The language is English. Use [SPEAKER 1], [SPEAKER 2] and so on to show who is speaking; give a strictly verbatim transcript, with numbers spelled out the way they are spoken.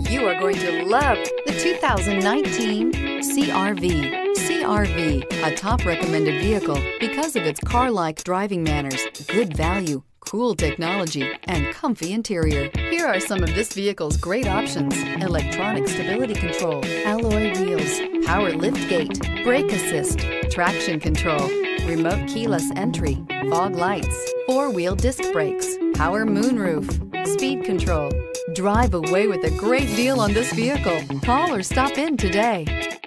[SPEAKER 1] You are going to love the two thousand nineteen C R V. C R V, a top recommended vehicle because of its car-like driving manners, good value, cool technology, and comfy interior. Here are some of this vehicle's great options: electronic stability control, alloy wheels, power liftgate, brake assist, traction control, remote keyless entry, fog lights, four-wheel disc brakes, power moonroof, speed control. Drive away with a great deal on this vehicle. Call or stop in today.